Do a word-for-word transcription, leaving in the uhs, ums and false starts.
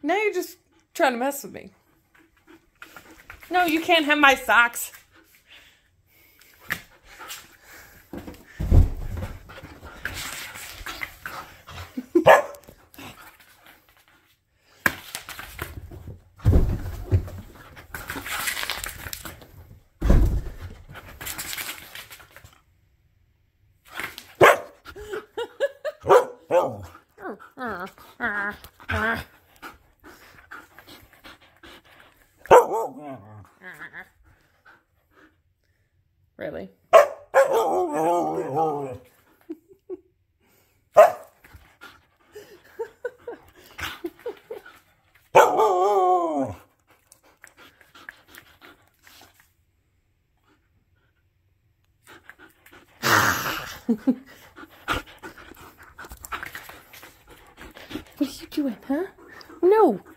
Now you're just trying to mess with me. No, you can't have my socks. Really? What are you doing, huh? No.